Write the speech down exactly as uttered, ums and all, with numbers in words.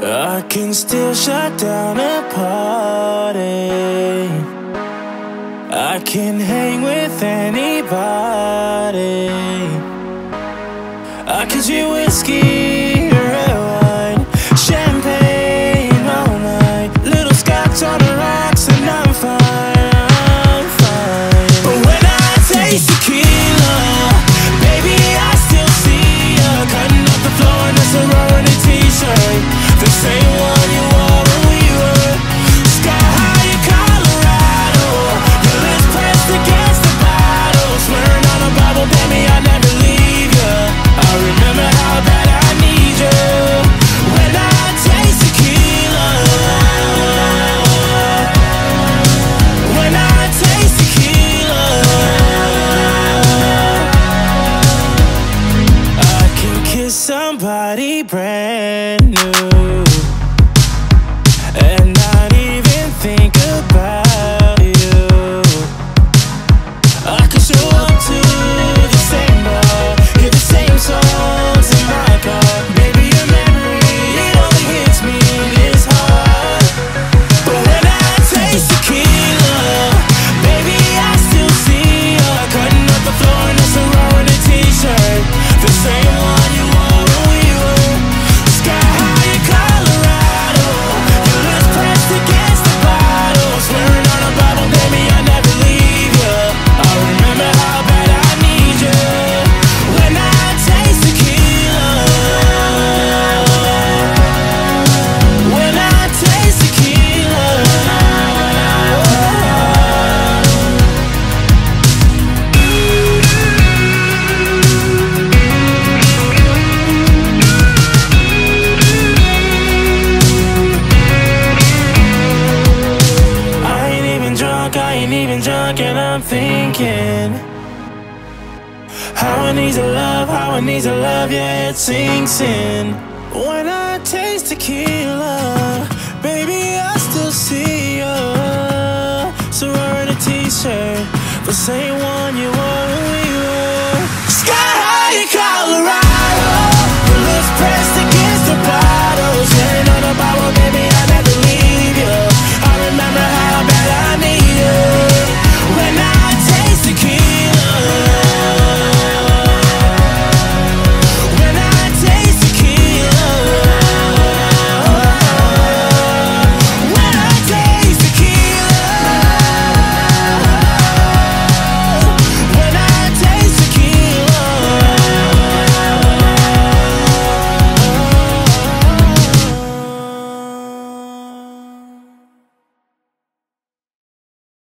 I can still shut down a party. I can hang with anybody. I could drink whiskey, red wine, champagne all night, little Scotch on the rocks, and I'm fine, I'm fine. But when I taste tequila, baby, I still see ya cutting up the floor in a sorority t-shirt, the same one you wore when we were sky high in Colorado. Your lips pressed against the bottle, swearing on a Bible, baby, I never leave ya. I remember how bad I need you. When I taste tequila, when I taste tequila, I can kiss somebody brand new and not even think about you. I could show up to the same bar, hear the same songs in my car. Baby, your memory, it only hits me this hard. But when I taste tequila, baby, I still see ya cutting up the floor in a sorority t-shirt, the same one you wore when we were sky high in Colorado. Your lips pressed against the bottle, swearing on a Bible, baby, I never leave ya. I remember how bad I need you. When I taste tequila, when I taste tequila, I ain't even drunk, I ain't even drunk, and I'm thinking how I need to love, how I need to love, yeah, it sinks in. When I taste tequila, baby, I still see ya sorority t-shirt, the same one you wore